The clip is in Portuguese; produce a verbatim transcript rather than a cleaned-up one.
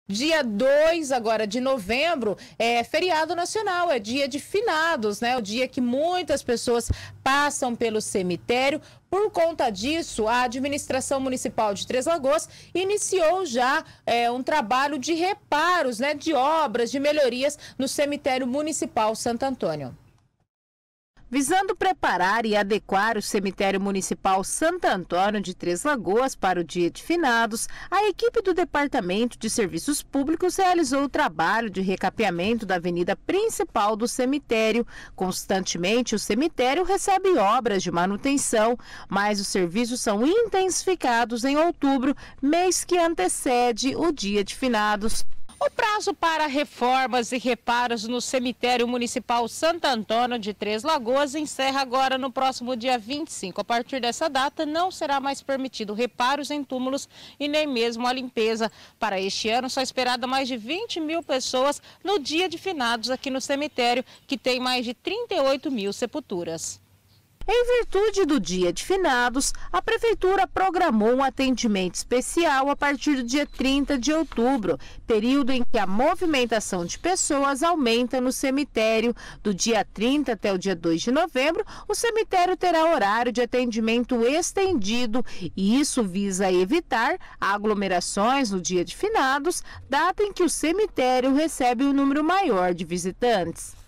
Dia dois agora de novembro é feriado nacional, é dia de finados, né? O dia que muitas pessoas passam pelo cemitério. Por conta disso, a administração municipal de Três Lagoas iniciou já é, um trabalho de reparos, né? De obras, de melhorias no cemitério municipal Santo Antônio. Visando preparar e adequar o cemitério municipal Santo Antônio de Três Lagoas para o dia de finados, a equipe do Departamento de Serviços Públicos realizou o trabalho de recapeamento da avenida principal do cemitério. Constantemente, o cemitério recebe obras de manutenção, mas os serviços são intensificados em outubro, mês que antecede o dia de finados. O prazo para reformas e reparos no cemitério municipal Santo Antônio de Três Lagoas encerra agora no próximo dia vinte e cinco. A partir dessa data, não será mais permitido reparos em túmulos e nem mesmo a limpeza. Para este ano, só esperada mais de vinte mil pessoas no dia de finados aqui no cemitério, que tem mais de trinta e oito mil sepulturas. Em virtude do dia de finados, a Prefeitura programou um atendimento especial a partir do dia trinta de outubro, período em que a movimentação de pessoas aumenta no cemitério. Do dia trinta até o dia dois de novembro, o cemitério terá horário de atendimento estendido e isso visa evitar aglomerações no dia de finados, data em que o cemitério recebe um número maior de visitantes.